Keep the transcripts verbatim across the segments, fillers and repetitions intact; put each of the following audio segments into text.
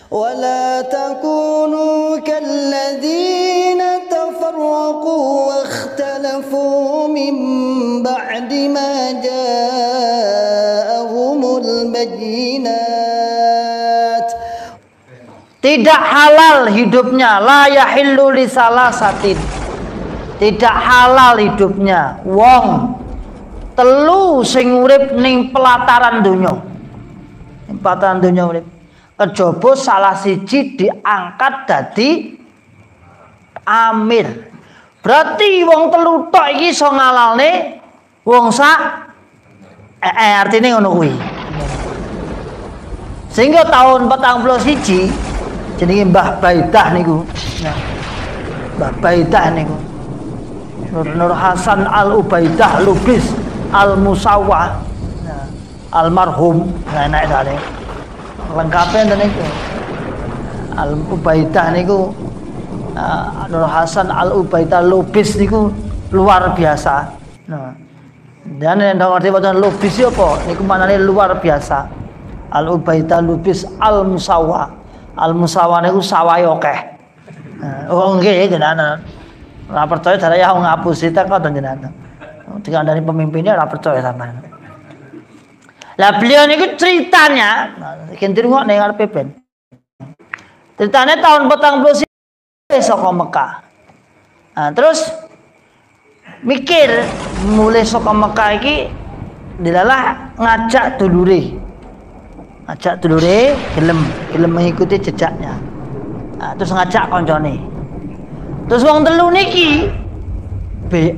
ولا تكونوا كالذين تفرقوا واختلفوا من بعد ما جاءهم البينات. Tidak halal hidupnya, la yahillu li salasatin. Tidak halal hidupnya wong telu sing urip ning pelataran donya. Ning pelataran donya urip. Kejaba salah siji diangkat dadi amir. Berarti wong telu tok iki iso ngalalne wong sak eh, eh artine ngono kuwi. Sehingga tahun petang puluh siji jenenge Mbah Baidah niku. Nah, Mbah Baidah niku. Nur, Nur Hasan Al-Ubaidah Lubis Al-Musawwah. Nah, almarhum nah enak dale. Lengkapnya enten niku. Al-Ubaidah niku uh, Nur Hasan Al-Ubaidah Lubis niku luar biasa. Nah. Dan yang ngerti wacan Lubis apa? Niku manane luar biasa. Al-Ubaidah Lubis Al-Musawwah. Al-Musawwah niku sawahe akeh. Oh nggih jenengan. Ora percaya daraya wong ngapusi tak kok jenengan. Dikandani pemimpinnya ora percaya sampean. Lah beliau niku ceritanya, iki ndirungokne ngarepe ben. Ceritanya tahun petang puluh saka Mekah. Nah, terus mikir mulai saka Mekah iki dilalah ngajak dulure. Ngajak dulure gelem gelem mengikuti jejaknya. Nah, terus ngajak koncone. Terus wong telu niki beat.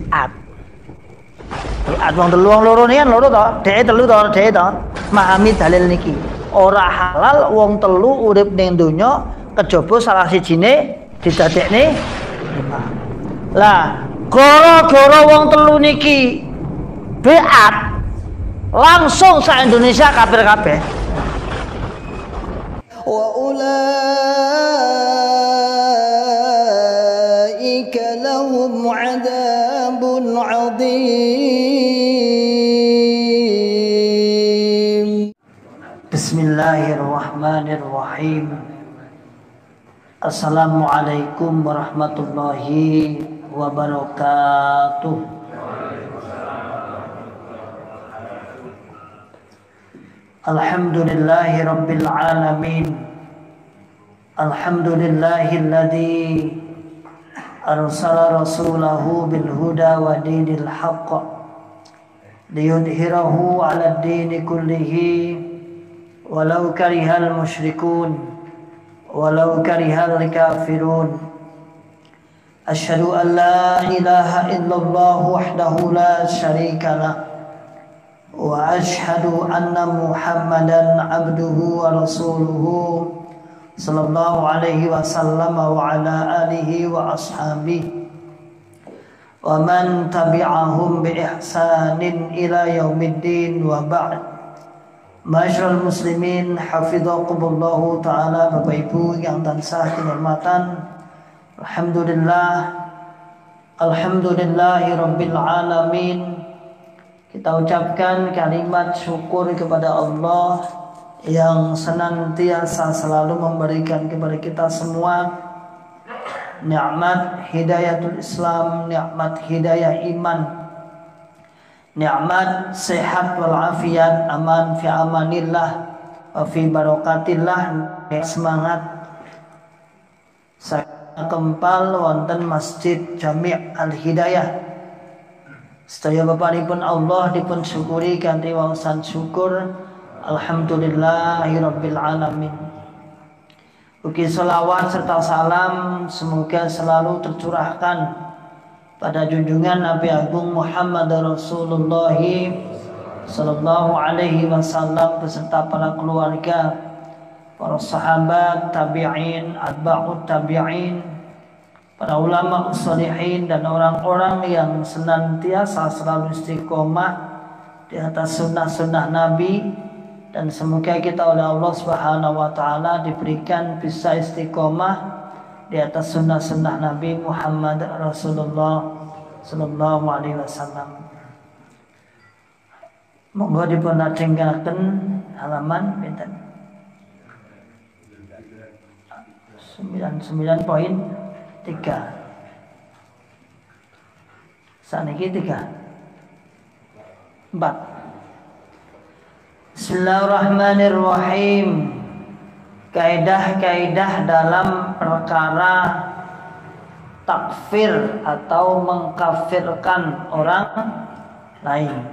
Beat wong telu wong loro niki kan loro to, dhek telu to, dhek to. Memahami dalil niki. Ora halal wong telu urip ning donya kejaba salah sijine didadekne imam. Lah, gara-gara wong telu niki beat langsung sak Indonesia kafir kabeh. Wa ulaika lahum 'adzabun 'adzim. Bismillahirrahmanirrahim. Assalamualaikum warahmatullahi wabarakatuh. Alhamdulillahi rabbil alamin. Alhamdulillahilladzi arsala rasulahu bil huda wa dinil haqq liyudhhirahu 'ala ad-dini kullihi walau karihal musyrikun walau karihal kafirun. Asyhadu an la ilaha illallah wahdahu la syarika lah wa asyhadu anna Muhammadan abduhu wa rasuluhu sallallahu alaihi wasallam wa ala alihi wa ashabihi wa man tabi'ahum bi ihsanin ila yaumiddin wa ba'd. Masyarul muslimin hafizakumullah taala. Bapak Ibu yang tansah kehormatan, alhamdulillah alhamdulillahi rabbil alamin. Kita ucapkan kalimat syukur kepada Allah yang senantiasa selalu memberikan kepada kita semua nikmat hidayatul Islam, nikmat hidayah iman, nikmat sehat walafiat, aman fi amanillah wa fi barakatillah. Semangat saya kempal wonten Masjid Jami' Al-Hidayah. Sedaya bapanipun Allah dipun syukuri kanthi wawasan syukur. Alhamdulillahirabbil alamin. Ugi selawat serta salam semoga selalu tercurahkan pada junjungan Nabi Agung Muhammad Rasulullah sallallahu alaihi wasallam beserta para keluarga, para sahabat, tabi'in, atba'ut tabi'in, para ulama sholihin dan orang-orang yang senantiasa selalu istiqomah di atas sunnah-sunnah Nabi. Dan semoga kita oleh Allah Subhanahu wa taala diberikan bisa istiqomah di atas sunnah-sunnah Nabi Muhammad Rasulullah sallallahu alaihi wasallam. Monggo dipun lajengaken halaman pinten? sembilan puluh sembilan koma tiga. Saniki tiga. empat. Bismillahirrahmanirrahim. Kaidah-kaidah dalam perkara takfir atau mengkafirkan orang lain.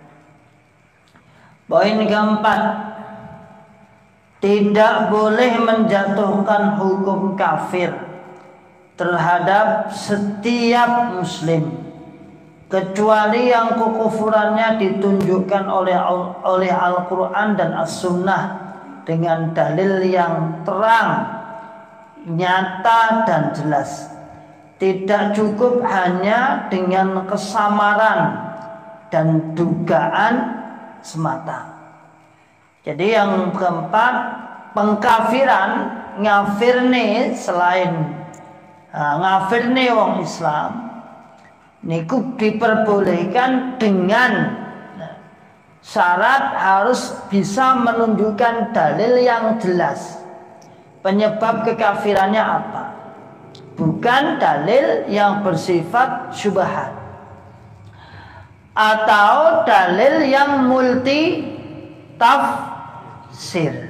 Poin keempat, tidak boleh menjatuhkan hukum kafir terhadap setiap muslim kecuali yang kekufurannya ditunjukkan oleh oleh Al-Quran dan As-Sunnah dengan dalil yang terang, nyata dan jelas. Tidak cukup hanya dengan kesamaran dan dugaan semata. Jadi yang keempat, pengkafiran ngafirne selain uh, ngafirne wong Islam niku diperbolehkan dengan syarat harus bisa menunjukkan dalil yang jelas penyebab kekafirannya apa, bukan dalil yang bersifat syubhat atau dalil yang multi tafsir.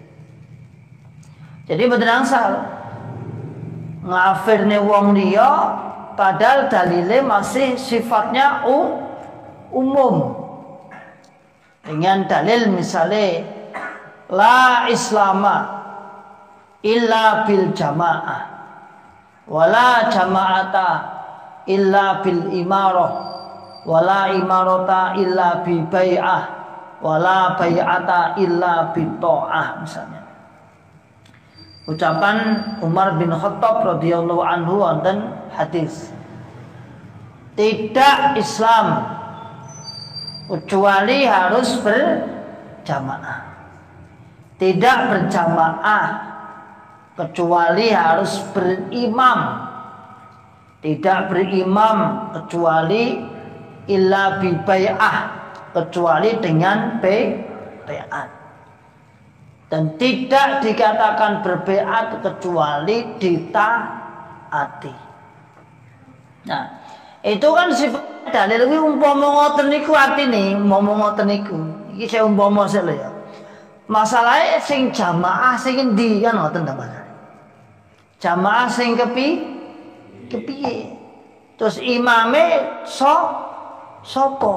Jadi betul angsal ngafirne wong liya padahal dalilnya masih sifatnya umum. Dengan dalil misalnya la islama illa bil jamaah wala jama'ata illa bil imarah wala imarata illa bi bai'ah wala bai'ata illa bi ta'ah misalnya. Ucapan Umar bin Khattab radhiyallahu anhu wonten hadis, tidak Islam kecuali harus berjamaah, tidak berjamaah kecuali harus berimam, tidak berimam kecuali illa bi bai'ah, kecuali dengan bai'at, dan tidak dikatakan berbai'at kecuali ditaati. Nah, itu kan sifat dalil kuwi umpama ngoten niku artine umpama ngoten niku. Iki saya umpama sik lho ya. Masalahe sing jamaah sing endi kan ngoten ta Mas. Jamaah sing kepi kepiye? Terus imame so sapa?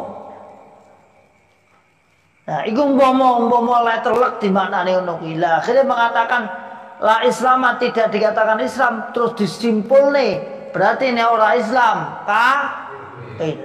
Nah, iku umpama umpama letterlek di maknane ngono kuwi. Lah akhire mengatakan la Islam tidak dikatakan Islam terus disimpulne berarti ini orang Islam kafir.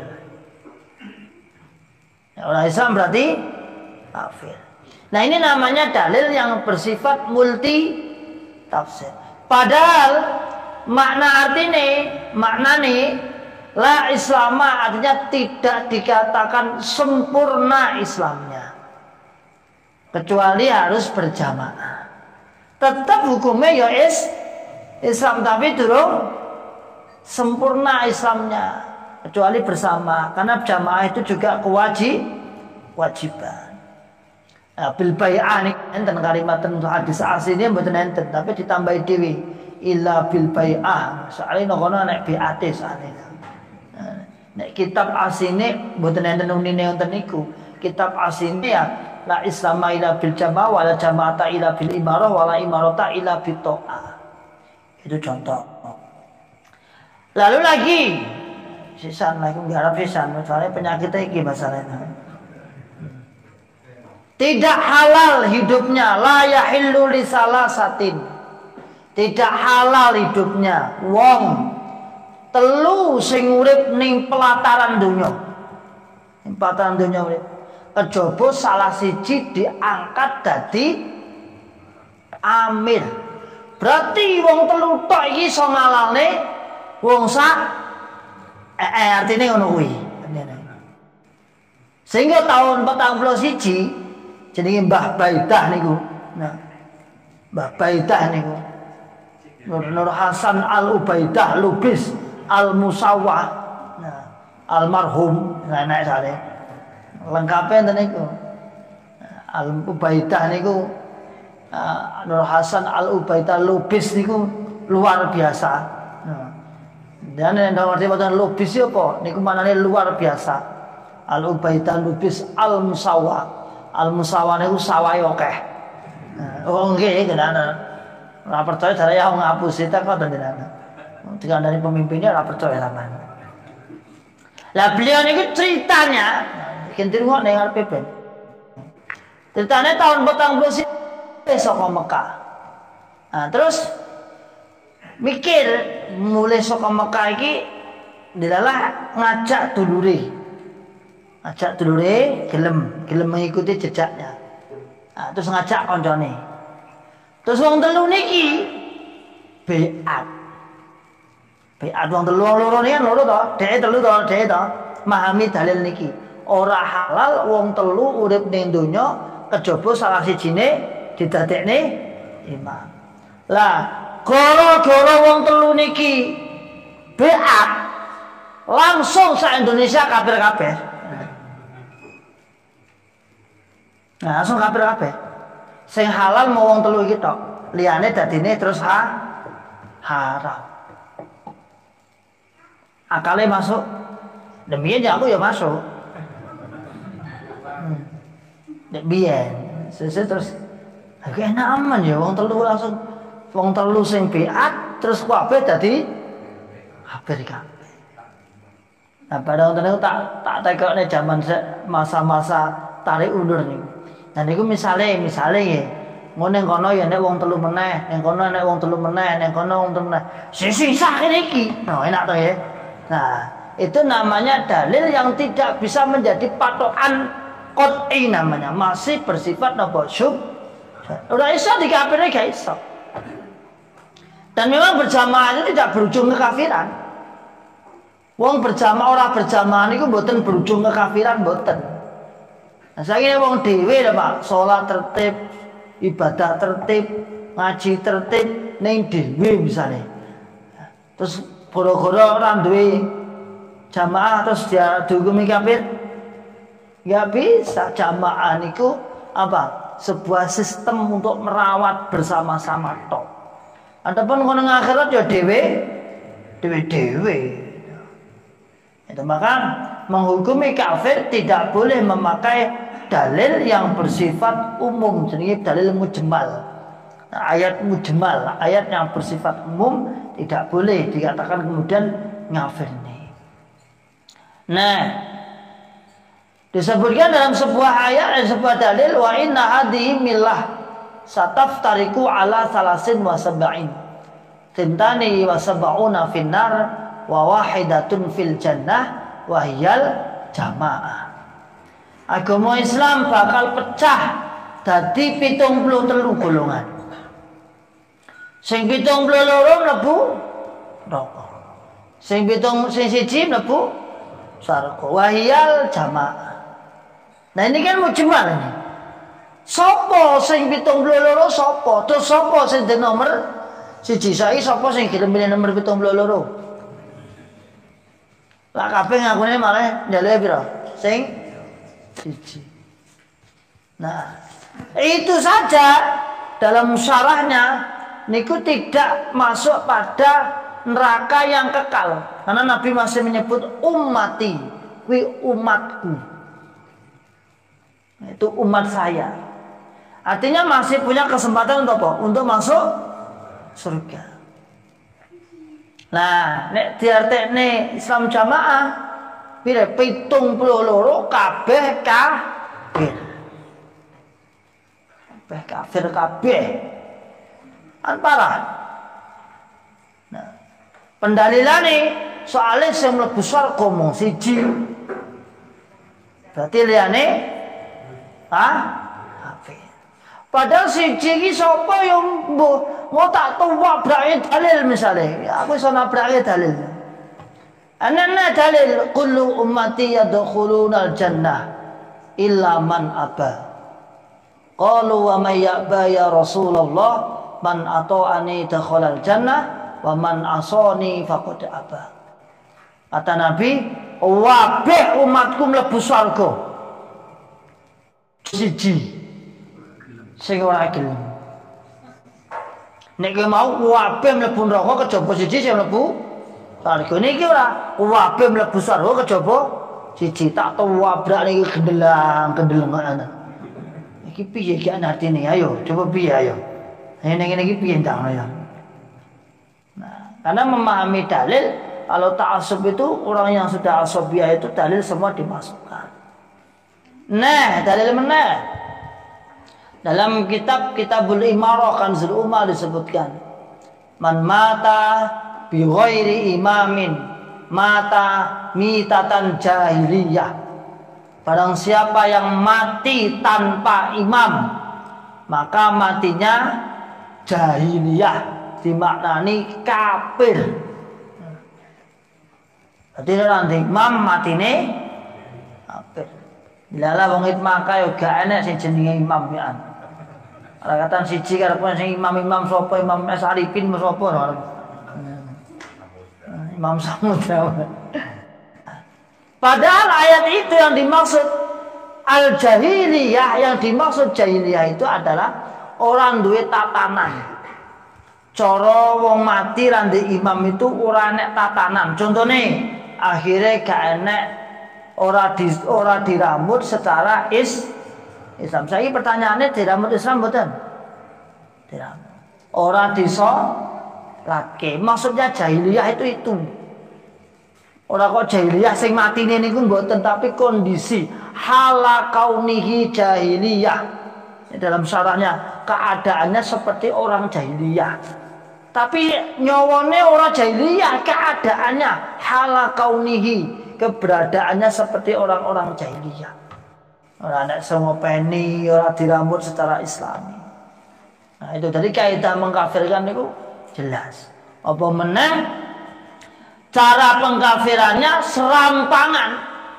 Orang Islam berarti kafir. Nah ini namanya dalil yang bersifat multi tafsir. Padahal makna artinya, makna nih la Islama artinya tidak dikatakan sempurna Islamnya, kecuali harus berjamaah. Tetap hukumnya ya is Islam tapi durung sempurna Islamnya kecuali bersama, karena jamaah itu juga kewajib kewajiban. Nah, bil bai'ah nih enten kalimat untuk hadis aslinya mboten enten tapi ditambahi dewi illa bil bai'ah. Soalnya nokono nek bai'at soalnya. Nah, nek kitab asline mboten enten unine wonten niku. Kitab asline ya la islama illa bil jamaah wala jama'ata illa bil imarah wala imarata illa bit ta'ah. Itu contoh. Lalu lagi sisan lagi nggarap sisan soalnya penyakitnya iki masalahnya. Tidak halal hidupnya la yahillu li salasatin. Tidak halal hidupnya wong telu sing urip ning pelataran donya. Ning pelataran donya urip. Kejaba salah siji diangkat dadi amir. Berarti wong telu tok iki iso ngalalne wong sak eh, eh artine ngono kuwi. Sehingga tahun petang puluh siji jenenge Mbah Baidah niku. Nah, Mbah Baidah niku Nur, Nur Hasan Al-Ubaidah Lubis Al-Musawwah. Nah, almarhum anak sale. Lengkape enten niku. Al-Ubaidah niku uh, Nur Hasan Al-Ubaidah Lubis niku luar biasa. Nah, dan yang dalam arti wonten lubis apa? Niku manane luar biasa. Al ubaitan lubis al musawa. Al musawa niku sawahe akeh. Nah, oh nggih kenana. Ora percaya jare ya ngapus eta kok tenan. Dikandani pemimpinnya ora percaya sampean. Lah beliau niku ceritanya kintir kok ning arep ben. Ceritanya tahun petang puluh saka Mekah. Nah, terus mikir mulai saka Mekah iki dilalah ngajak dulure. Ngajak dulure gelem, gelem mengikuti jejaknya. Nah, terus ngajak koncone. Terus wong telu niki beat. Beat wong telu wong loro niki kan loro to, dhek telu to, dhek to. Memahami dalil niki. Ora halal wong telu urip ning donya kejaba salah sijine didadekne imam. Lah, gara-gara wong telu niki beat langsung sak Indonesia kafir kabeh. Nah, langsung kafir kabeh. Sing halal mau wong telu iki tok. Liyane dadine terus ha haram. Akale masuk. Demikian ya aku ya masuk. Hmm. Dek biyen. Sese terus aku enak aman ya wong telu langsung wong telu sing beat terus kabeh dadi kafir kabeh. Nah, pada waktu itu tak tak tekokne zaman masa-masa tarik ulur niku. Nah niku misale misale nggih. Ngene kono ya nek wong telu meneh, ning kono nek wong telu meneh, ning kono wong telu meneh. Sisa kene iki. Nah, enak to ya. Nah, itu namanya dalil yang tidak bisa menjadi patokan qot'i namanya. Masih bersifat napa syub. Ora iso dikafirne gak iso. Dan memang berjamaah itu tidak berujung kekafiran. Wong berjamaah ora berjamaah niku mboten berujung kekafiran mboten. Nah, saiki wong dhewe lho Pak, salat tertib, ibadah tertib, ngaji tertib ning dhewe misale. Terus gara-gara ora duwe jamaah terus dia dihukumi kafir. Enggak bisa. Jamaah niku apa? Sebuah sistem untuk merawat bersama-sama tok. Adapun kono akhirat ya dhewe dhewe-dhewe. Itu maka menghukumi kafir tidak boleh memakai dalil yang bersifat umum, jenenge dalil mujmal. Nah, ayat mujmal, ayat yang bersifat umum tidak boleh dikatakan kemudian ngafir nih. Nah, disebutkan dalam sebuah ayat dan sebuah dalil wa inna hadhihi millah sataftariku ala salasin wa sab'in tintani wa sab'una finnar wa wahidatun fil jannah wa hiyal jamaah. Agama Islam bakal pecah dadi pitung puluh telu golongan. Sing pitung puluh loro mlebu neraka. Sing pitung sing siji mlebu swarga. Wa hiyal jamaah. Nah ini kan mujmal ini. Sopo sing pitung puluh loro sopo? Terus sopo sing di nomor siji saiki sopo sing gelem milih nomor pitung puluh loro? Lah kabeh ngakune malah njaluk pira? Sing siji. Nah, itu saja dalam syarahnya niku tidak masuk pada neraka yang kekal. Karena Nabi masih menyebut ummati, kuwi umatku. Itu umat saya. Artinya masih punya kesempatan untuk apa? Untuk masuk surga. Nah, nek diartekne Islam jamaah pira pitung puluh loro kabeh kafir. Kabeh kafir kabeh. Kan parah. Nah, pendalilane soalnya sing mlebu swarga mung siji. Berarti liyane ah kafir. Padahal siji iki sapa yang mbok mau tak tuwak brake dalil misale. Ya, aku iso nabrake dalil. Anana dalil kullu ummati yadkhuluna al-jannah illa man aba. Qalu wa may ya'ba ya Rasulullah man ata'ani dakhala al-jannah wa man asani faqad aba. Kata Nabi, wabeh umatku mlebu swarga. Siji sing ora gelem. Nek kowe mau kabeh mlebu neraka kejaba siji sing mlebu swarga. Niki ora kabeh mlebu swarga kejaba siji tak tuwabrak niki gendelang gendeleng ana. Iki piye iki artine? Ayo coba piye ayo. Ngene-ngene iki piye ndang ya. Nah, karena memahami dalil, kalau ta'assub itu orang yang sudah asobiyah itu dalil semua dimasukkan. Nah, dalil mana? Dalam kitab Kitabul Imarah Kanzul Umar disebutkan, man mata bi ghairi imamin mata mitatan jahiliyah. Barang siapa yang mati tanpa imam, maka matinya jahiliyah, dimaknani kafir. Jadi nanti imam matine kafir. Bila wong maka yo gak enek sing jenenge imam ya. Ala katan siji karepane sing imam-imam sapa Imam Asarifin sapa. Imam Samudra. Padahal ayat itu yang dimaksud al-jahiliyah, yang dimaksud jahiliyah itu adalah orang duwe tatanan. Cara wong mati lan imam itu ora enek tatanan. Contone akhirnya gak enek ora di ora dirambut secara is Islam. Saya pertanyaannya dirambut Islam mboten? Dirambut. Ora disolake. Maksudnya jahiliyah itu itu. Ora kok jahiliyah sing matine niku mboten, tapi kondisi hala kaunihi jahiliyah. Dalam syarahnya keadaannya seperti orang jahiliyah. Tapi nyawane orang jahiliyah, keadaannya hala kaunihi, keberadaannya seperti orang-orang jahiliyah. Orang anak sengopeni, orang dirambut secara Islami. Nah itu dari kaidah mengkafirkan itu jelas. Apa meneh cara pengkafirannya serampangan.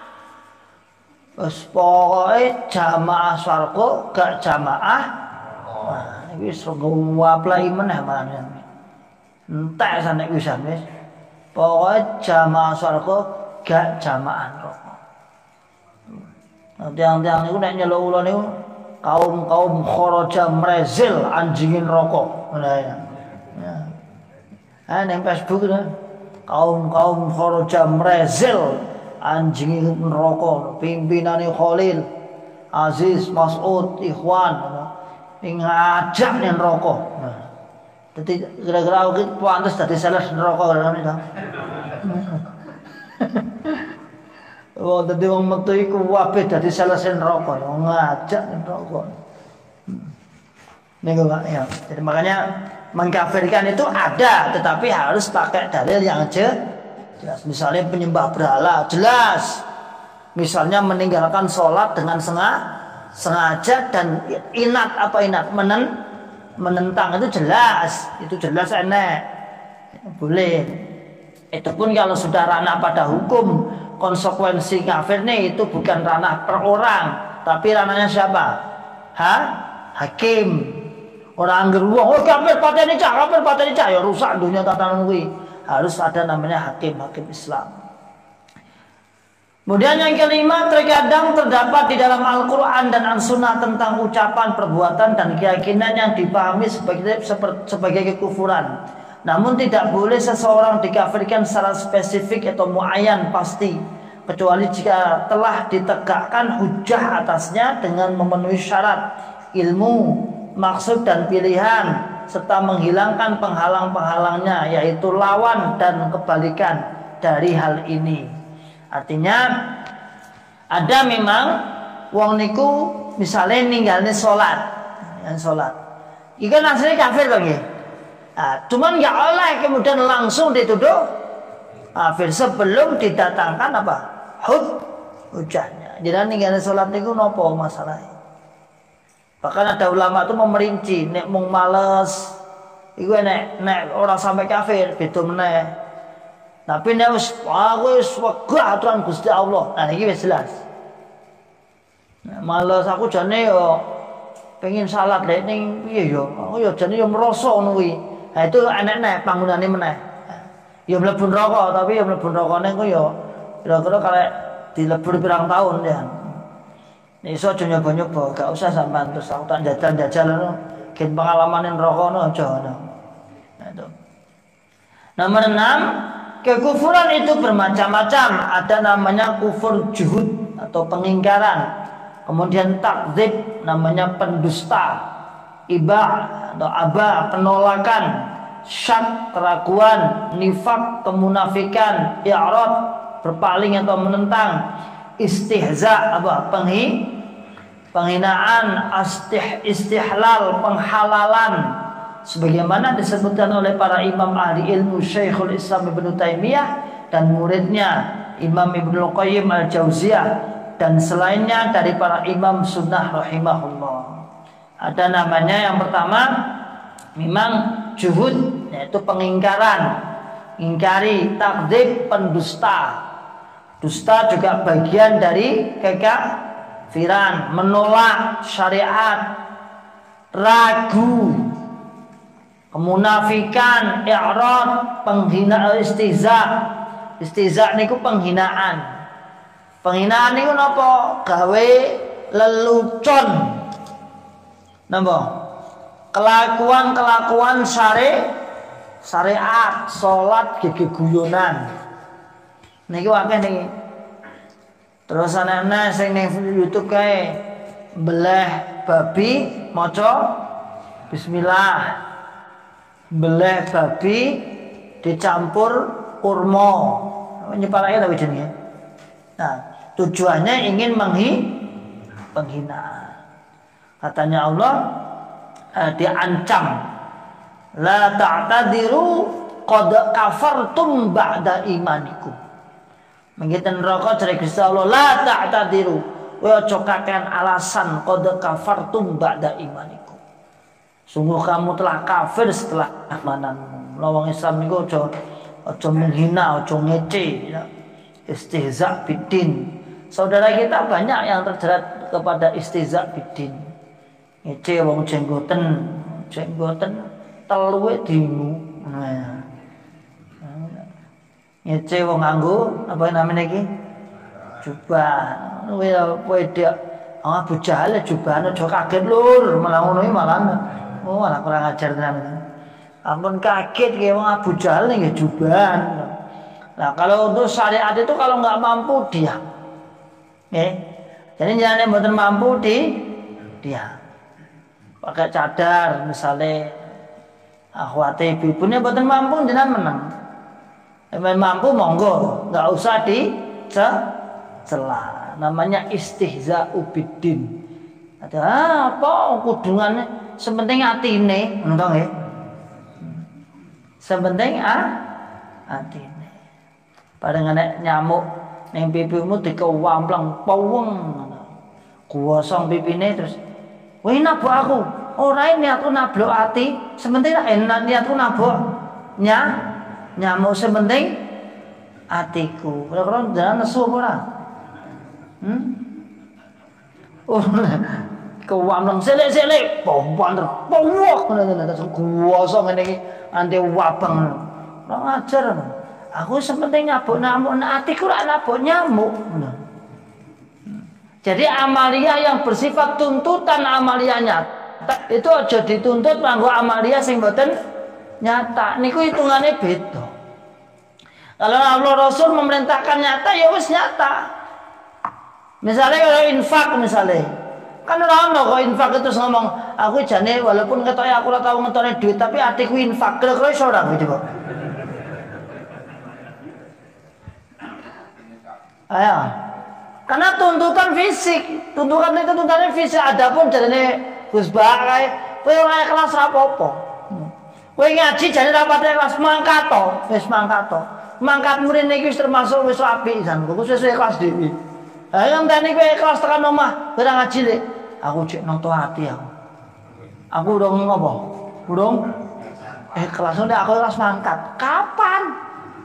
Wes pokoke jamaah swarga gak jamaah. Nah iki wis ngwaplai meneh malah. Entek sanek wisan wis. Pokoke jamaah swarga gak jamaah neraka. Tiang-tiang niku nek nyeluk kula niku kaum-kaum kharaja mrezil anjingin rokok. Nah ya. Ya. Ah nang Facebook itu kaum-kaum kharaja mrezil anjingin rokok, pimpinane Khalil, Aziz, Mas'ud, Ikhwan ngajak ning rokok. Nah. Dadi kira-kira iki pantes dadi sales neraka kan itu. Oh, tadi wong metu iku kabeh dadi selesai neraka, ngajak neraka. Nih Pak ya. Jadi makanya mengkafirkan itu ada, tetapi harus pakai dalil yang jelas. Misalnya penyembah berhala, jelas. Misalnya meninggalkan sholat dengan sengaja dan inat apa inat menen menentang itu jelas, itu jelas enek. Boleh. Itu pun kalau sudah ranah pada hukum. Konsekuensi kafir nih itu bukan ranah per orang, tapi ranahnya siapa? Ha? Hakim. Orang geruang, oh kafir pateni cah, kafir pateni cah, ya rusak dunia tatanan kuwi. Harus ada namanya hakim, hakim Islam. Kemudian yang kelima, terkadang terdapat di dalam Al-Quran dan As-Sunnah tentang ucapan, perbuatan dan keyakinan yang dipahami sebagai sebagai kekufuran. Namun tidak boleh seseorang dikafirkan secara spesifik atau muayyan pasti, kecuali jika telah ditegakkan hujah atasnya dengan memenuhi syarat ilmu, maksud dan pilihan, serta menghilangkan penghalang-penghalangnya, yaitu lawan dan kebalikan dari hal ini. Artinya ada memang wong niku misalnya ninggalnya sholat, yang sholat, ikan aslinya kafir dong ya. Nah, cuman nggak oleh kemudian langsung dituduh kafir sebelum didatangkan apa hud hujahnya. Jadi ninggalin sholat itu nopo masalahnya. Bahkan ada ulama itu memerinci, nek mung males, itu nek nek orang sampai kafir betul meneh. Tapi nek wis aku wis wegah aturan Gusti Allah, nah ini wis jelas. Nah, males aku jane yo pengen salat lek ning piye yo, aku yo jane yo merosok ngono kuwi. Nah itu enek-enek panggunane meneh. Ya mlebu neraka, tapi ya mlebu nerakane ku ya kira-kira kalek dilebur pirang tahun ya. Nek iso aja nyoba-nyoba, gak usah sampean terus aku tak jajal-jajal ngono. Gen pengalaman neraka ngono aja ngono. Itu. Nomor enam, kekufuran itu bermacam-macam. Ada namanya kufur juhud atau pengingkaran. Kemudian takdzib, namanya pendusta. Iba atau aba, penolakan. Syak, keraguan. Nifak, kemunafikan. I'rad, berpaling atau menentang. Istihza, apa? Penghi, penghinaan. Astih, istihlal, penghalalan. Sebagaimana disebutkan oleh para imam ahli ilmu Syekhul Islam Ibnu Taimiyah dan muridnya Imam Ibnu Qayyim Al-Jauziyah dan selainnya dari para imam sunnah rahimahullah. Ada namanya yang pertama memang juhud, yaitu pengingkaran, ingkari. Takdzib, pendusta. Dusta juga bagian dari kekafiran, menolak syariat. Ragu, kemunafikan, i'rad, penghinaan, istihza. Istihza niku penghinaan. Penghinaan niku napa? Gawe lelucon. Napa? Kelakuan-kelakuan syari syariat, salat gege guyonan. Niki akeh niki. Terus ana-ana sing ning YouTube kae beleh babi maca bismillah. Beleh babi dicampur kurma. Nyepalake ta jenenge. Nah, tujuannya ingin menghi penghinaan. Katanya Allah eh, diancam, la ta'tadiru qad kafartum ba'da imanikum. Mengiten neraka dari Gusti Allah, la ta'tadiru, wa aja kakean alasan qad kafartum ba'da imanikum. Sungguh kamu telah kafir setelah imananmu. Lawang Islam niku aja aja menghina, aja ngece, ya. Istihza bidin. Saudara kita banyak yang terjerat kepada istihza bidin. Ngece wong jenggoten, jenggoten teluwe dingu. Nah. Ngece wong nganggo apa namanya iki? Jubah. Kuwi apa dia? Abu Jahal jubah aja kaget lur, malah ngono iki malah. Oh, malah kurang ajar tenan. Ampun kaget kayak wong Abu Jahal nih jubahan. Nah, kalau untuk syariat itu kalau nggak mampu dia, eh, jadi jangan yang mampu di dia pakai cadar misalnya, akhwati ibunya buatan mampu jangan menang. Yang mampu monggo, nggak usah dicela. Namanya istihza ubidin. Ada apa kudungannya? Sepenting atine, ngono nggih. Sepenting ah atine. Padahal nek nyamuk ning pipimu dikewampleng paweng. Kuwasong pipine terus, "Weh nabok aku." Ora niatku nablok ati, sepenting enak niatku nabok nya nyamuk sepenting atiku. Kira-kira jangan nesu ora? Hmm? Oh, kewampleng selik-selik, pompan terpowok ngono terus kuwasa ngene iki anti wabang. Ora ngajar. Aku sepenting nyabuk nyamuk, nah atiku ora nabuk nyamuk. Jadi amalia yang bersifat tuntutan amalia nyata itu aja dituntut nganggo amalia sing mboten nyata. Niku hitungane beda. Kalau Allah Rasul memerintahkan nyata ya wis nyata. Misalnya kalau infak misalnya, kan ora ono kok infak itu ngomong aku jane walaupun ketoke aku ora tau ngetone duit tapi atiku infak. Kira-kira iso ora gitu kok. Ayo. Karena tuntutan fisik, tuntutan itu tuntutannya fisik. Adapun jarene Gus Bah kae, kowe ora ikhlas ra apa-apa. Kowe ngaji jane ra pati ikhlas mangkat to, wis mangkat to. Mangkat mrene iki wis termasuk wis apik jan. Kok wis ikhlas dhewe. Ha yang tani kowe ikhlas tekan omah, ora ngaji lek. Aku cek noto hati aku. Aku urung ngopo? Urung ikhlas nek aku ikhlas mangkat. Kapan?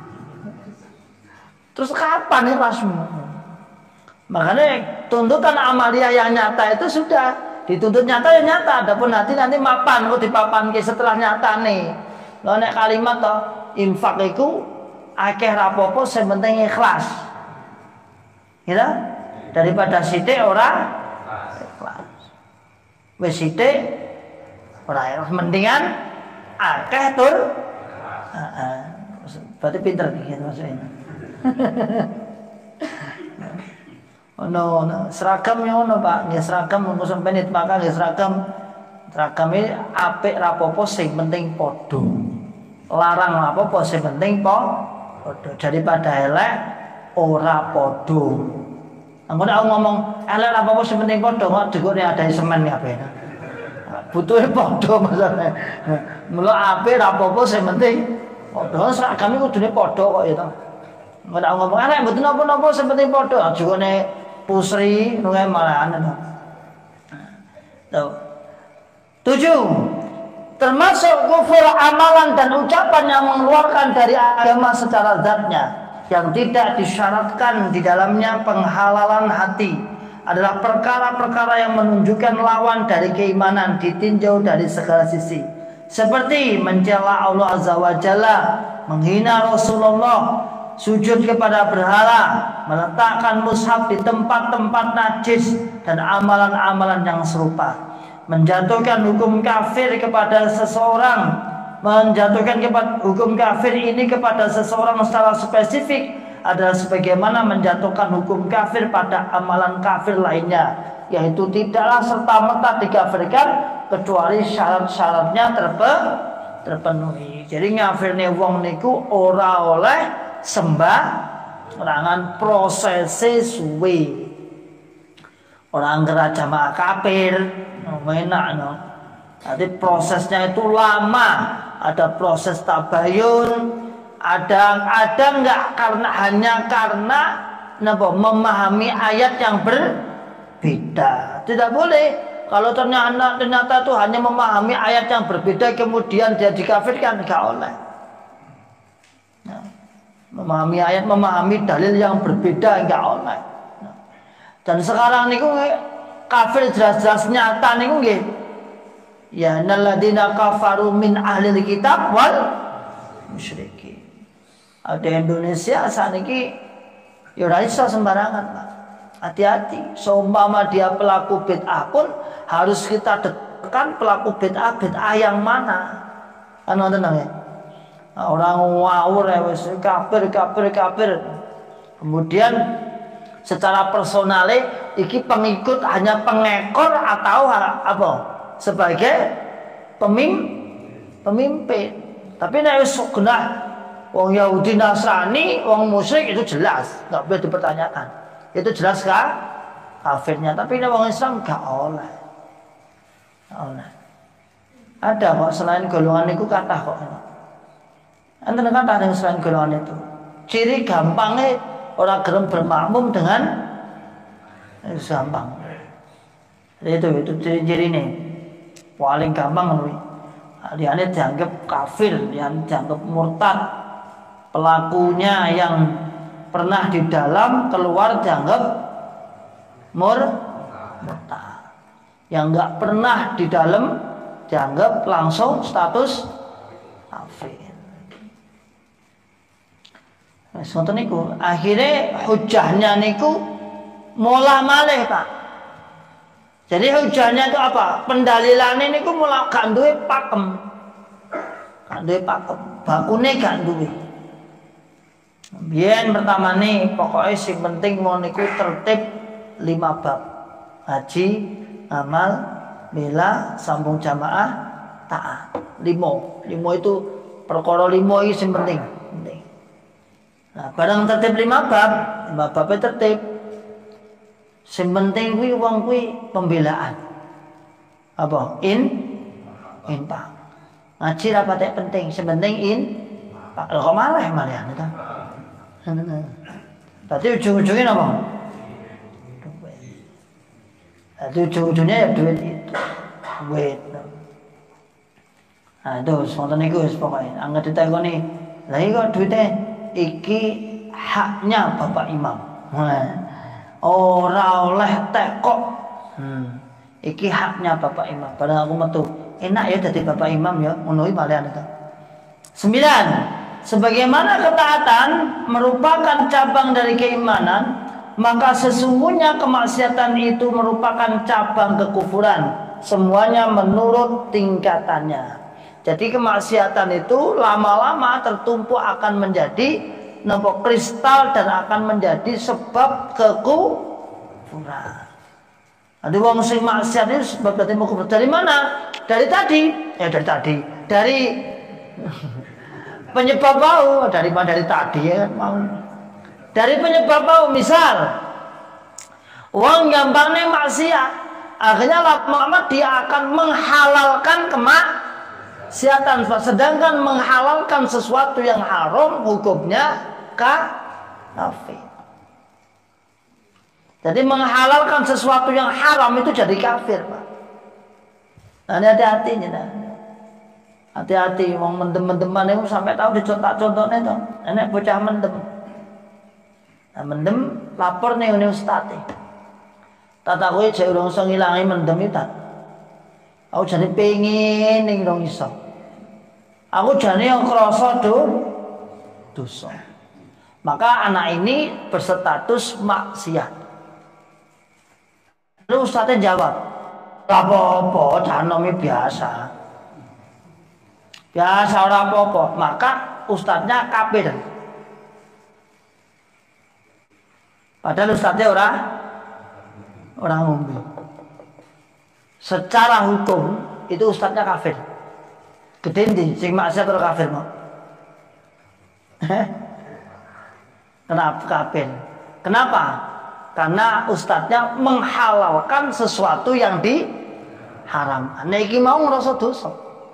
Terus kapan ikhlasmu? Makanya tuntutan amalia yang nyata itu sudah dituntut nyata ya nyata. Adapun nanti nanti mapan kok dipapan ke setelah nyata nih. Lo nek kalimat toh infak itu akeh rapopo sepenting ikhlas. Gitu? Daripada sithik ora ikhlas. Wis sithik ora ikhlas mendingan akeh tur heeh. Berarti pinter gitu maksudnya. Ono no, seragam ya ono Pak, nggih seragam mengko sampeyan maka nggih seragam. Seragam iki apik rapopo sing penting padha. Larang rapopo sing penting po padha. Daripada elek ora padha. Engko nek ngomong elek rapopo sing penting padha kok digone ada semen kabeh. Butuhe padha masane. Mula apik rapopo sing penting padha. Seragam iki kudune padha kok ya to. Engko nek ngomong elek mboten napa-napa sing penting padha. Digone pusri nunge malahan to. Tuh. Tujuh, termasuk kufur amalan dan ucapan yang mengeluarkan dari agama secara zatnya yang tidak disyaratkan di dalamnya penghalalan hati adalah perkara-perkara yang menunjukkan lawan dari keimanan ditinjau dari segala sisi, seperti mencela Allah Azza wa Jalla, menghina Rasulullah, sujud kepada berhala, meletakkan mushaf di tempat-tempat najis dan amalan-amalan yang serupa. Menjatuhkan hukum kafir kepada seseorang, menjatuhkan kepada hukum kafir ini kepada seseorang secara spesifik adalah sebagaimana menjatuhkan hukum kafir pada amalan kafir lainnya, yaitu tidaklah serta-merta dikafirkan kecuali syarat-syaratnya terpe terpenuhi. Jadi ngafirne wong niku ora oleh sembah rangan prosese suwe. Orang gerak jamaah kafir, enak no. Jadi prosesnya itu lama, ada proses tabayun, ada ada nggak karena hanya karena napa memahami ayat yang berbeda. Tidak boleh kalau ternyata ternyata itu hanya memahami ayat yang berbeda kemudian dia dikafirkan, nggak oleh. Nah, memahami ayat, memahami dalil yang berbeda nggak oleh. Dan sekarang niku kafir jelas-jelas nyata niku nggih. Ya nalladzina kafaru min ahlil kitab wal musyrikin. Ada Indonesia saat ini ya ora iso sembarangan, Pak. Hati-hati. Seumpama dia pelaku bid'ah pun harus kita detekan pelaku bid'ah bid'ah yang mana. Kan wonten ya. Orang ngawur ya wis kafir kafir kafir. Kemudian secara personale iki pengikut hanya pengekor atau apa sebagai pemim, pemimpin. Tapi nek wis genah wong Yahudi Nasrani, wong musyrik itu jelas, enggak boleh dipertanyakan. Itu jelas kah kafirnya. Tapi nek wong Islam enggak oleh. Enggak oleh. Ada kok selain golongan itu kathah kok. Enten kathah yang selain golongan itu. Ciri gampangnya orang gelem bermakmum dengan eh, gampang. Itu itu ciri-ciri ini paling gampang loh. Dia dianggap kafir, yang dianggap murtad. Pelakunya yang pernah di dalam keluar dianggap mur murtad. Yang enggak pernah di dalam dianggap langsung status kafir. Sonten niku akhirnya hujahnya niku mola malih Pak. Jadi hujahnya itu apa? Pendalilannya niku mola gak duwe pakem. Gak duwe pakem. Bakune gak duwe. Biyen pertama nih pokoknya sing penting mau niku tertib lima bab. Haji, amal, bela, sambung jamaah, taat. Limo. Limo itu perkara limo iki sing penting. Penting. Nah, barang tertib lima bab, lima babnya tertib. Sing penting kuwi wong kuwi pembelaan. Apa? In infak. Ngaji ra patek penting, sing penting in Pak. Kok malah malah ta? Berarti ujung-ujungnya apa? Duit. Berarti ujung-ujungnya ya duit itu. Duit. Nah, itu wonten niku wis pokoke. Angger ditakoni, "Lah iki kok duite iki haknya Bapak Imam." Ora oleh tekok. Hmm. Iki haknya Bapak Imam. Padahal aku metu, enak ya jadi Bapak Imam ya, ngono iki malian itu. Sembilan, sebagaimana ketaatan merupakan cabang dari keimanan, maka sesungguhnya kemaksiatan itu merupakan cabang kekufuran. Semuanya menurut tingkatannya. Jadi kemaksiatan itu lama-lama tertumpuk akan menjadi nopo kristal dan akan menjadi sebab kekufuran. Ada wong sing maksiat itu sebab berarti mau kufur. Dari mana? Dari tadi. Ya dari tadi. Dari penyebab bau. Dari mana? Dari tadi ya kan mau. Dari penyebab bau. Misal wong gampangnya maksiat, akhirnya lama-lama dia akan menghalalkan kemaksiatan. Sedangkan menghalalkan sesuatu yang haram hukumnya kafir. Jadi menghalalkan sesuatu yang haram itu jadi kafir, Pak. Nah, ini hati-hati nih, nah. Hati-hati, wong mendem-mendeman itu sampai tahu dicontak-contohnya itu. Enek bocah mendem. Nah, mendem lapor nih ini ustaz. Tata kowe jek urung iso ngilangi mendem itu. Aku jane pengin ning urung iso. Aku jane yang krasa do dosa. Maka anak ini berstatus maksiat. Lalu ustaznya jawab, apa-apa, danomi biasa. Biasa ora apa-apa. Maka ustaznya kafir. Padahal ustaznya ora orang ngombe. Secara hukum itu ustaznya kafir. Gede ndi sing maksiat ora kafir mau? Kenapa kafir? Kenapa? Karena ustadznya menghalalkan sesuatu yang diharamkan. Nah, iki mau ngerasa dosa.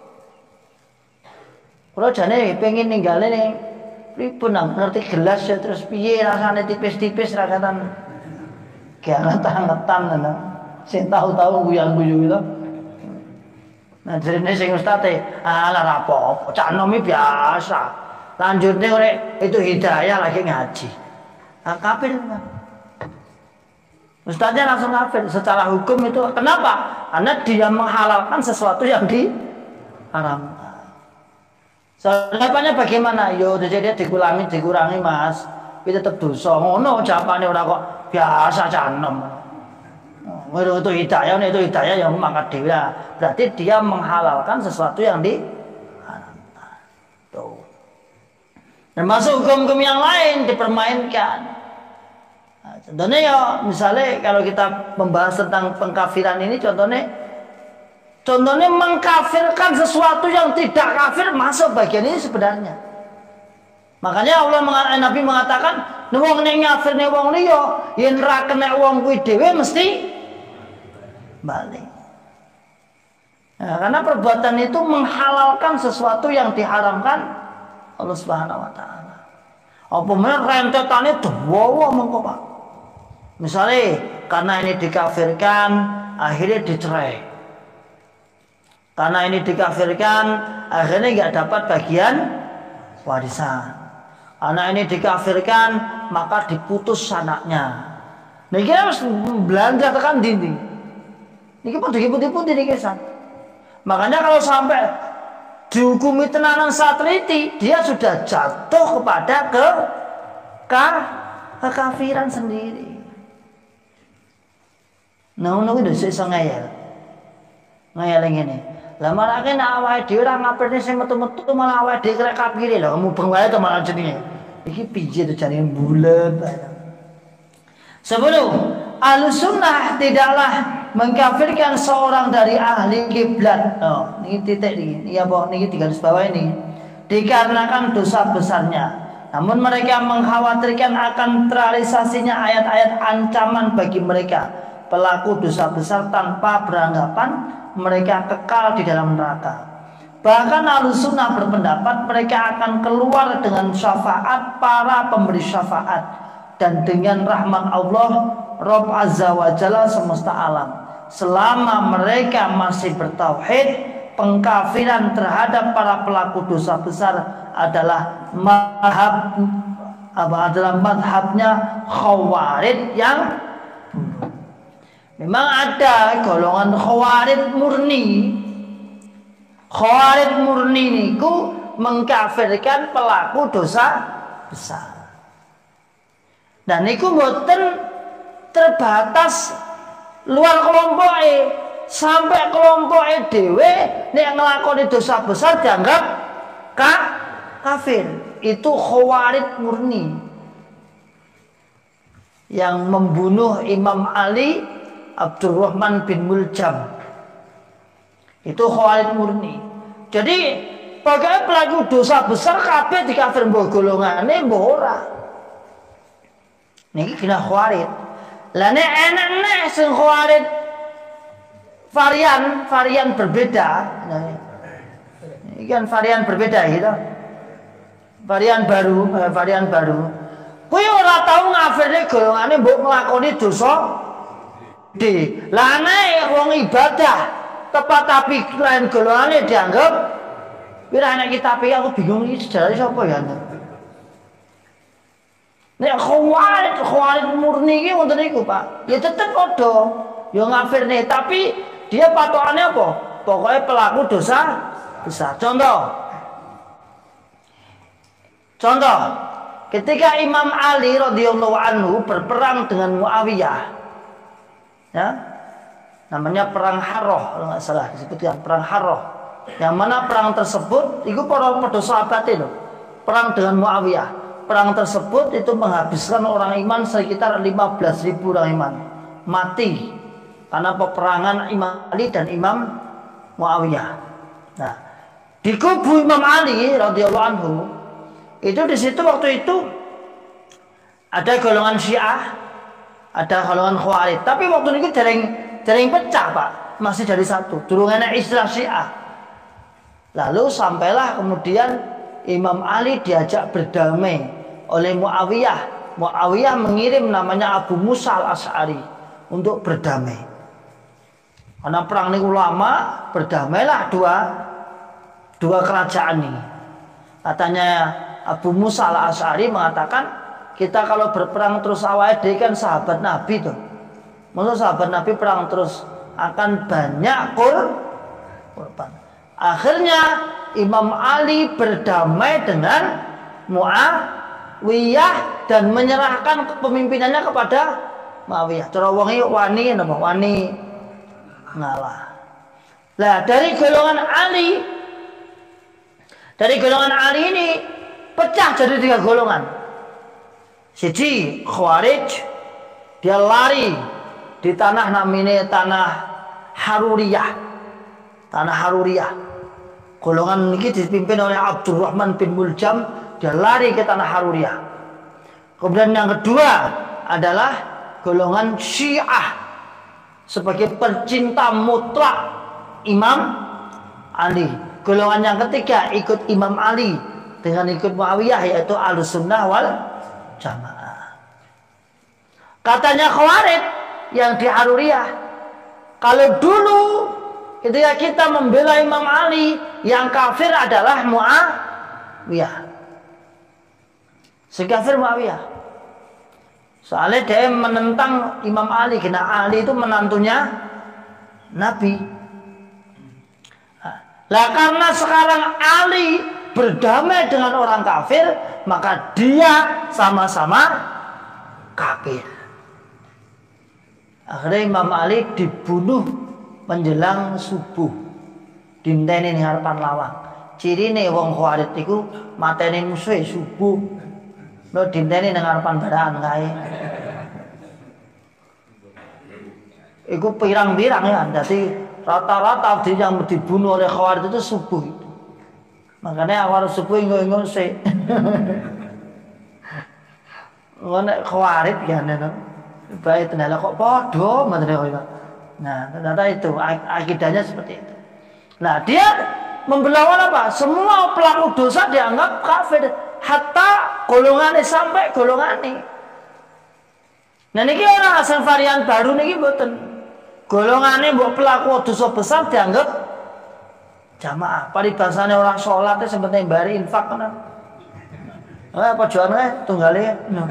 Kalau jane pengen ninggalin nih, pripun nang ngerti gelas ya terus piye rasane tipis-tipis rasane. Keanget-angetan nang. Sing tahu-tahu guyang-guyu itu. Nah, jarine sing ustadz ala rapo, cak nomi biasa. Lanjutnya oleh itu hidayah lagi ngaji. Nah, kafir kan? Ustaznya langsung kafir. Secara hukum itu kenapa? Karena dia menghalalkan sesuatu yang diharamkan. Jawabannya bagaimana? Yo, jadi dia dikurangi, dikurangi mas. Tapi tetap dosa. Ngono jawabannya orang kok biasa canem. Oh, itu hidayah, itu hidayah yang mangkat dia. Berarti dia menghalalkan sesuatu yang diharamkan. Tuh. Termasuk hukum-hukum yang lain dipermainkan. Nah, contohnya ya, misalnya kalau kita membahas tentang pengkafiran ini, contohnya, contohnya mengkafirkan sesuatu yang tidak kafir masuk bagian ini sebenarnya. Makanya Allah Nabi mengatakan, wong nek ngafir nek wong liya, yen ra kena wong kuwi dhewe mesti balik. Nah, karena perbuatan itu menghalalkan sesuatu yang diharamkan Allah Subhanahu wa taala. Apa men rentetane dawa mengko Pak. Misalnya karena ini dikafirkan akhirnya dicerai. Karena ini dikafirkan akhirnya nggak dapat bagian warisan. Karena ini dikafirkan maka diputus anaknya. Nah ini harus belanja tekan dinding. Ini pun diputih-putih di kesan. Makanya kalau sampai dihukumi tenanan satriti, dia sudah jatuh kepada ke, ke kekafiran sendiri. Nah, ngono kuwi ndek iso ngayal. Ngayal ngene. Lah marake nek awake dhewe ora ngapirne sing metu-metu malah awake dhewe krek kafire lho, mubeng wae to malah jenenge. Iki piye to jane bulet. Sebelum Ahlussunnah tidaklah mengkafirkan seorang dari ahli kiblat. Oh, ini titik ini. Iya, Pak, ini di garis bawah ini. Dikarenakan dosa besarnya. Namun mereka mengkhawatirkan akan terrealisasinya ayat-ayat ancaman bagi mereka. Pelaku dosa besar tanpa beranggapan mereka kekal di dalam neraka. Bahkan Ahlussunnah berpendapat mereka akan keluar dengan syafaat para pemberi syafaat dan dengan rahmat Allah Rabb Azza wa Jalla semesta alam. Selama mereka masih bertauhid, pengkafiran terhadap para pelaku dosa besar adalah madhab apa adalah madhabnya Khawarij yang memang ada golongan Khawarij murni. Khawarij murni niku mengkafirkan pelaku dosa besar. Dan niku mboten terbatas luar kelompoknya, sampai kelompok dhewe nek nglakoni dosa besar dianggap ka kafir. Itu Khawarij murni yang membunuh Imam Ali Abdurrahman bin Muljam. Itu Khawarij murni. Jadi pokoknya pelaku dosa besar kabeh dikafir mbok golongane mbok ora. Niki kena Khawarij. Lah nek enak nek sing Khawarij varian varian berbeda. Nah, ini kan varian berbeda gitu. Varian baru, eh, varian baru. Kuwi ora tau ngafirne golongane mbok nglakoni dosa gede. Lah nek wong ibadah tepat tapi lain golongane dianggap wira nek kita pikir aku bingung iki sejarah sapa ya. Nek Khawarij, Khawarij murni iki wonten niku, Pak. Ya tetep padha ya ngafirne, tapi dia patokannya apa? Pokoknya pelaku dosa besar. Contoh, contoh, ketika Imam Ali radhiyallahu anhu berperang dengan Muawiyah, ya, namanya perang Harrah kalau nggak salah disebutkan perang Harrah. Yang mana perang tersebut, itu para para sahabat itu, perang dengan Muawiyah. Perang tersebut itu menghabiskan orang iman sekitar lima belas ribu orang iman mati karena peperangan Imam Ali dan Imam Muawiyah. Nah, di kubu Imam Ali radhiyallahu anhu itu di situ waktu itu ada golongan Syiah, ada golongan Khawarij. Tapi waktu itu dereng dereng pecah, Pak. Masih dari satu. Durung enak istilah Syiah. Lalu sampailah kemudian Imam Ali diajak berdamai oleh Muawiyah. Muawiyah mengirim namanya Abu Musa al-Asy'ari untuk berdamai. Karena perang ini lama, berdamailah dua dua kerajaan ini. Katanya Abu Musa al-Asy'ari mengatakan, kita kalau berperang terus awalnya dia kan sahabat Nabi tuh. Maksud sahabat Nabi perang terus akan banyak korban. Akhirnya Imam Ali berdamai dengan Muawiyah dan menyerahkan kepemimpinannya kepada Muawiyah. Cara wong iki wani napa? Wani ngalah. Lah dari golongan Ali, dari golongan Ali ini pecah jadi tiga golongan. Siji Khawarij, dia lari di tanah namanya tanah Haruriyah. Tanah Haruriyah. Golongan ini dipimpin oleh Abdurrahman bin Muljam, dia lari ke tanah Haruriyah. Kemudian yang kedua adalah golongan Syiah sebagai pencinta mutlak Imam Ali. Golongan yang ketiga ikut Imam Ali dengan ikut Muawiyah, yaitu Ahlussunnah wal Jamaah. Katanya Khawarij yang di Haruriyah, kalau dulu ketika kita membela Imam Ali, yang kafir adalah Muawiyah. Si kafir Muawiyah. Soalnya dia menentang Imam Ali, karena Ali itu menantunya Nabi. Lah karena sekarang Ali berdamai dengan orang kafir, maka dia sama-sama kafir. Akhirnya Imam Ali dibunuh menjelang subuh, dinteni ning harapan lawang. Cirine wong Khawarij iku mateni musuh subuh, lo dinteni ning harapan barahan kae. Iku pirang-pirang ya, jadi rata-rata yang dibunuh oleh Khawarij itu subuh itu. Makanya awal subuh ingo-ingo sih. Ngono Khawarij ya nek baik tenan kok padha materi kok. Nah, ternyata itu akidahnya seperti itu. Nah, dia membelawan apa? Semua pelaku dosa dianggap kafir, hatta golongannya sampai golongannya. Nah, niki orang asal varian baru niki mboten. Golongannya mbok pelaku dosa besar dianggap jamaah. Paribasane orang sholat itu sebenarnya bari infak kan. Eh, apa jualnya tunggale? No.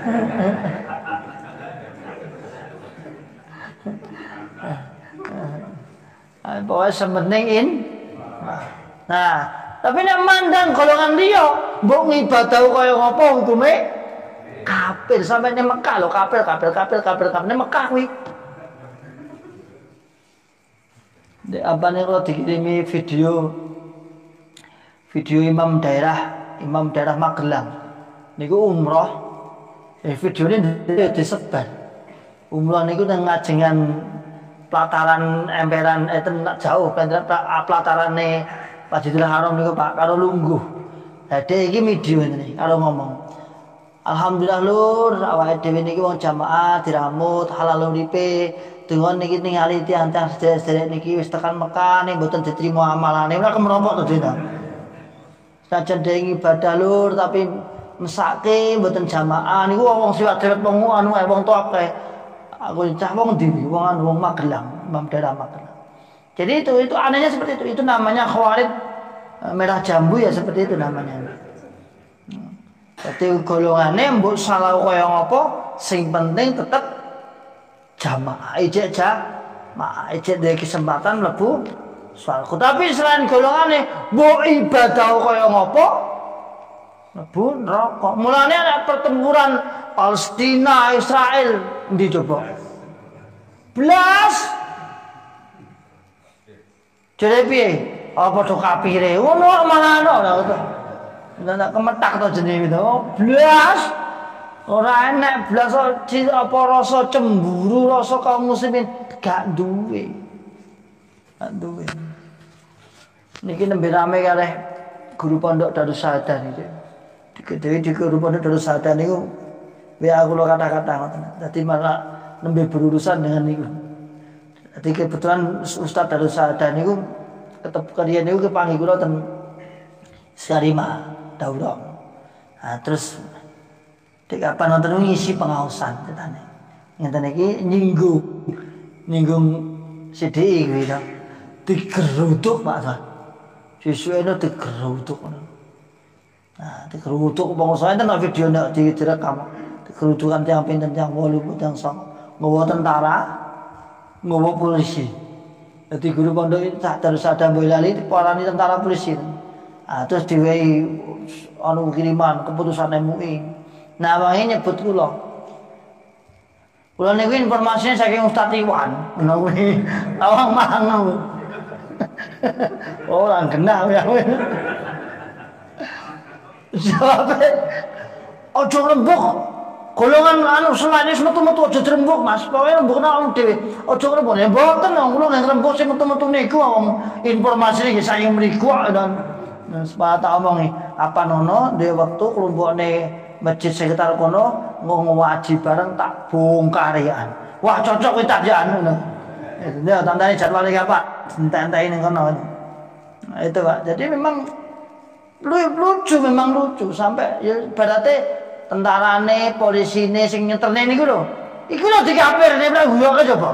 Pokoknya sementing in. Nah, tapi nek mandang golongan liya, mbok ngibadah kaya ngopo hukume kafir. Sampai ning Mekah lho, kafir, kafir, kafir, kafir, kafir ning Mekah kuwi. Dek apa nih kalau dikirimi video video imam daerah imam daerah Magelang niku umroh eh video ini disebar umroh niku nang ngajengan pelataran emperan eh jauh pelataran nih Masjidil Haram niku Pak karo lungguh. Dadi iki video ini karo ngomong alhamdulillah lur awake dhewe niki wong jamaah diramut halal uripe dengan niki ningali tiang-tiang sederek-sederek niki wis tekan Mekah ning mboten diterima amalane ora kemerompok to dina. Sajen dhewe ibadah lur tapi mesake mboten jamaah niku wong siwat dewet wong anu wong tok kae. Aku cah wong ndi wong anu wong Magelang, Imam daerah Magelang. Jadi itu itu anehnya seperti itu. Itu namanya khawarij merah jambu ya seperti itu namanya. Jadi golongane mbok salah kaya ngapa sing penting tetep jamaah ijek jamaah ijek duwe kesempatan mlebu swarga. Tapi selain golongane mbok ibadah kaya ngapa mlebu neraka. Mulane ana pertempuran Palestina Israel ndi coba? Blas. Jare piye? Apa padha kafire? Ngono malah ana to. Nek kemetak to jenenge to. Blas. Ora enak blas apa rasa cemburu, rasa kaum muslimin gak duwe. Gak duwe. Niki nembe rame kalih guru pondok Darussahadah niki. Dikedewi di guru pondok Darussahadah niku ya kula kata-kata ngoten. Dadi malah nembe berurusan dengan niku. Dadi kebetulan Ustaz Darussahadah niku ketep kaliyan niku kepanggih kula ten Sarima Daurah. Nah, terus Dek kapan nonton ngisi pengausan tetane. Ngeten iki nyinggung nyinggung C D I kuwi to. Digeruduk Pak San. Sisuene digeruduk ngono. Nah, digeruduk pengausan enten video nek direkam. Digerudukan tiyang pinten tiyang wolu tiyang sok. Nggawa tentara, nggawa polisi. Dadi guru pondok iki tak terus ada Boyolali diparani tentara polisi. Ah terus diwehi anu kiriman keputusan M U I. Nah, wae nyebut kula. Kula niku informasinya saking Ustaz Iwan, ngono kuwi. Awang mangan. Ora genah ya. Sabe ojo rembug. Golongan anu selain metu-metu aja rembug, Mas. Pokoke rembug nang dhewe. Ojo rembug. Ya mboten kula nek rembug sing metu-metu niku wong informasi iki saking mriku dan sepatah omongi apa nono di waktu kelompokne masjid sekitar kono ngaji bareng tak bongkarian. Wah cocok kuwi takjan ngono. Ya tandane jadwal iki apa? Entek-entek ning kono. Nah, itu Pak. Jadi memang lucu memang lucu sampai ya berarti tentarane, polisine sing nyetelne niku lho. Iku lho dikapirne nek guyoke coba.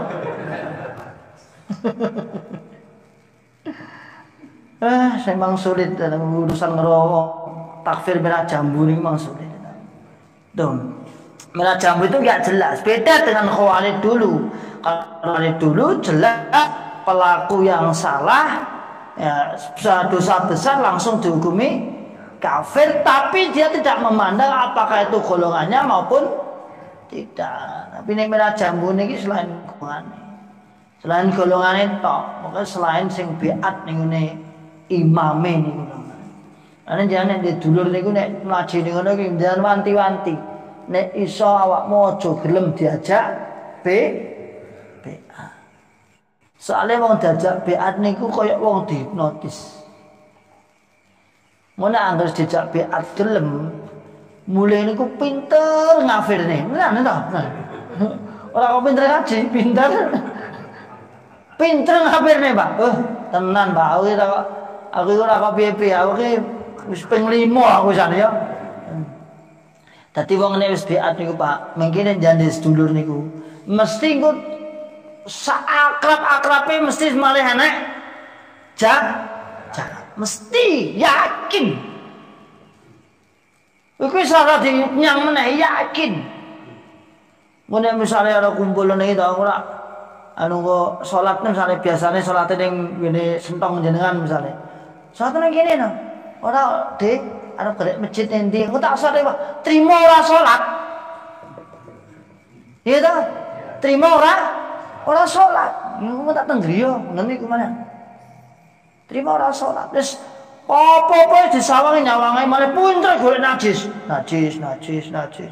Eh, memang sulit dalam urusan ngerokok. Takfir merah jambu ini memang sulit. Tuh, merah jambu itu nggak jelas. Beda dengan khawarij dulu. Kalau khawarij dulu jelas pelaku yang salah, ya dosa besar langsung dihukumi kafir. Tapi dia tidak memandang apakah itu golongannya maupun tidak. Tapi ini merah jambu ini selain golongannya, selain golongannya tok, maka selain sing biat nih imame niku lho. Ana jane nek dulur niku nek ngaji ning ngono iki ndan wanti-wanti. Nek iso awakmu aja gelem diajak B B A. Soale wong diajak B A niku kaya wong dihipnotis. Ngono anggere diajak B A gelem mulai niku pinter ngafirne. Ngono to. Ora kok pinter ngaji, pinter. Pinter ngafirne, Pak. Oh, tenan Pak. Aku ora kok piye-piye, aku ki wis ping limo aku jan ya. Dadi wong nek wis biat niku Pak, mengkene jane sedulur niku, mesti engko saakrab-akrabe mesti malih enek jak jak mesti yakin. Iku wis ora dinyang meneh yakin. Ngene misale ana kumpul ngene to ora anu kok salat misale biasane salate ning ngene sentong jenengan misale. Salat nang kene no. Ora, Dik, arep golek masjid endi? Engko tak sare, Pak. Trimo ora salat. Iya ta? Trimo ora ora salat. Ngono tak tenggriya, ngene iku mana? Terima ora salat. Wis apa-apa disawangi nyawangi malah pinter golek najis. Najis, najis, najis.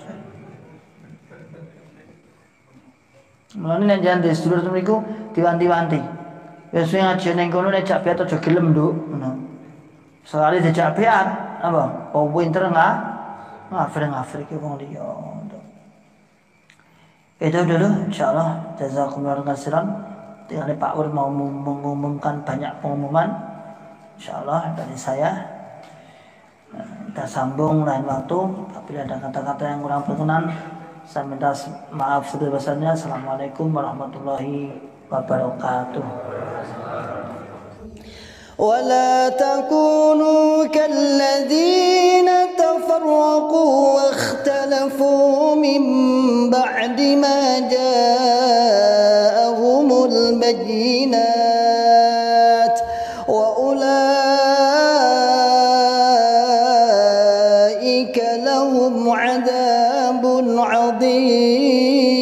Mulane nek jan sedulur niku diwanti-wanti. Wis ngaji ning kono nek jak beat aja gelem, Nduk. Ngono. Sekali dijak beat, apa? Oh pinter enggak? Ngafir-ngafir iki wong liya. Itu dulu insyaallah jazakumullah khairan. Tinggal Pak Ur mau mengumumkan banyak pengumuman. Insyaallah dari saya. Kita sambung lain waktu. Apabila ada kata-kata yang kurang berkenan, saya minta maaf sebesar-besarnya. Assalamualaikum warahmatullahi wabarakatuh. ولا تكونوا كالذين تفرقوا واختلفوا من بعد ما جاءهم البينات وأولئك لهم عذاب عظيم.